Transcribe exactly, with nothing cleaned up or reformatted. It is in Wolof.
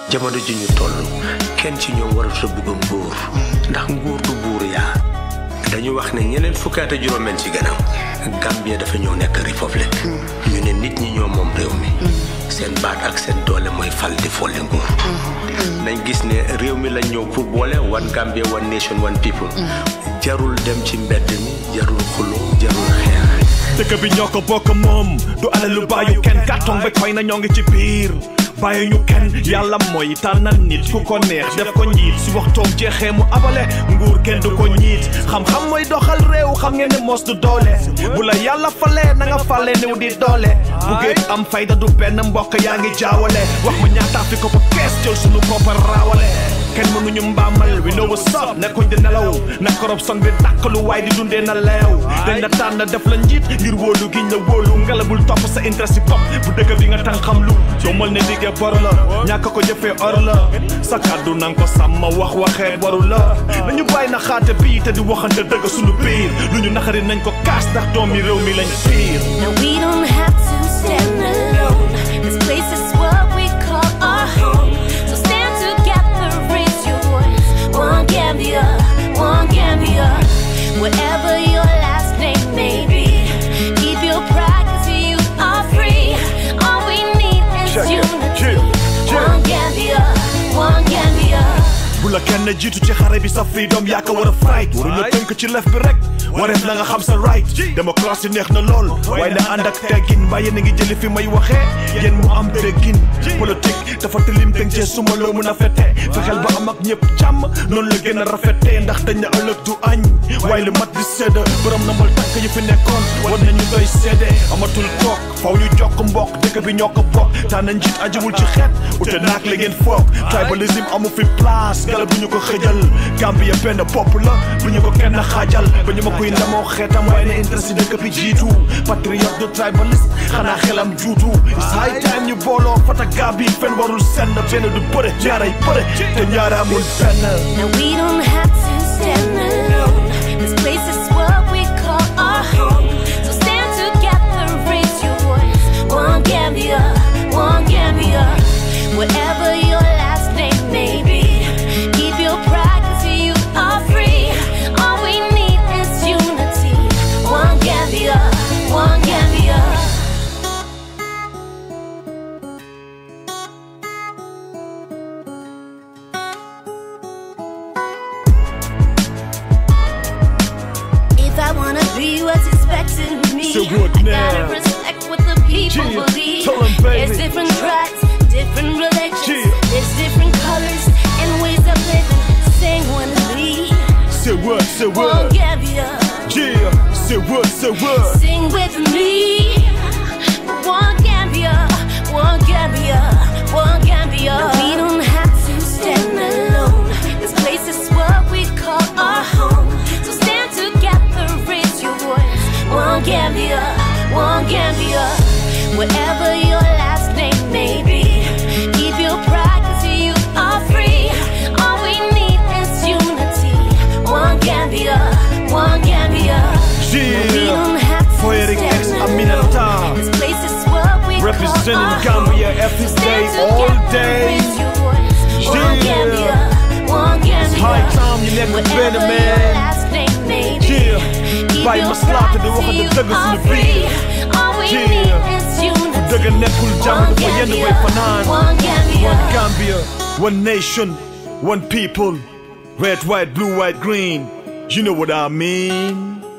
jamono ji ñu toll kenn ci ñoom waratu bëgg nguur ndax nguur du buur yaa dañu wax ne ñeneen fukkaat ak juróom ci gannaaw Gambia dafa ñëw nekk république ñu ne nit ñi ñoo moom réew mi seen baat ak seen doole mooy fal di folle nguur nañ gis ne réew mi lañ ñëw pour boole one Gambia one nation one people jarul dem ci mbedd mi jarul xulo jarul xeex dëkk bi ñoo ko bokk moom du alalu bàyyu kenn carton ba koy na ñoo ngi ci biir bàyyi ñu kenn yàlla mooy tànnal nit ku ko neex def ko njiit si waxtoom jeexee mu abale nguur kenn du ko ñiit xam-xam mooy doxal réew xam ngeen ne mos du doole bu la yàlla falee na nga falee niw di doole bu géet am fayda du benn mbokk yaa ngi jaawale wax ma ñaataa fi ko ba kees jël sunu koppar raawale kenn mënuñu mbaamal we know what's up nekkuñ di nelaw na corruption bi dàkkalu waaye di dundee na leew dañ la tànn def la njiit ngir wóolu giñ la wóolu ngalabul topp sa intérêt si bopp bu dëgg bi nga tàng xam lu jommal ne liggéey bor la ñàkk ko jëfee or la sa kàddu nang ko sàmm wax waxee waru la nañu bàyyi na xaate bii te di waxante dëgg suñu biir lu ñu naxari nañ ko kaas ndax doomi réew mi lañ fiir Now we don't have to stand alone. This place is what we call our home. So stand together, raise your voice. One Gambia, one Gambia. Whatever your last name may be, keep your pride 'cause you are free. All we need is unity. One Gambia, one Gambia. bu la kenn jiitu ci xare bi sa freedom yaa ko war a fight waru la tënk ci lef bi rek wareef na nga xam sa right démocratie neex na lool waaye na ànd ak teggin mbaa yéen a ngi jëli fi may waxee yéen mu am teggin politique dafa tilim tënk cee suma loo mun a fete fexeel ba am ak ñëpp jàmm noonu la gën a rafetee ndax dañ na ëllëg du añ waaye lu mat di sédda borom na mal tànk yu fi nekkoon war nañu doy sédde amatul toog faw ñu jokk mbokk dëkk bi ñoo ko bokk tànn njiit ajiwul ci xeet ute naak la ngeen foog tribalism amu fi place gala bu ñu ko xëjal Gambia benn bopp la bu ñu ko kenn xaajal ba ñu ma koy ndamoo xeetam waaye ne intérêt si dëkk bi jiitu patriote du tribaliste xanaa xelam juutu it's high time ñu booloo fata Gambie fen warul senn benn du bëre ñaaray bëre te ñaara amul benn Now we don't have to stand alone. This place is what we call our home. So stand together, raise your voice. One Gambia, one Gambia. Whatever your last name may be, keep your pride 'cause you are free. All we need is unity. One Gambia, one Gambia. If I wanna be what's expected of me, So what I now? gotta respect what the people Yeah, believe. tell 'em, baby. There's different tribes, different religions. Yeah. There's different colors and ways of living. Sing one to me. say what say One what Gambia. yeah say what say what Sing with me. One Gambia, one Gambia, one Gambia. No, we don't have to stand alone. This place is what we call our home. So stand together, raise your voice. One Gambia, one Gambia. Whatever your last name may be, keep your pride 'cause you are free. All we need is unity. One Gambia, one Gambia. We yeah don't have to Poetic stand X alone. Aminata This place is what we representing call our Gambia home. every So day, stand all together, day. raise your voice. One Yeah. Gambia, one Gambia. high time you never Whatever been a your man last name may be, yeah keep bàyyi your ma slaata di pride wax till de dëgg you suñu are free. biir All we Yeah. need is unity. dëgg nekkul jàmm One dafa yenn way Gambia, fanaan one Gambia. one Gambia one nation one people red white blue white green you know what I mean